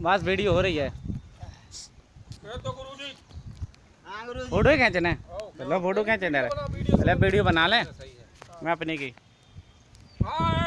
बस वीडियो हो रही है। तो गुरुजी फोटो ही खींचना है। चलो फोटो खींचना है, पहले वीडियो बना लें मैं अपनी की।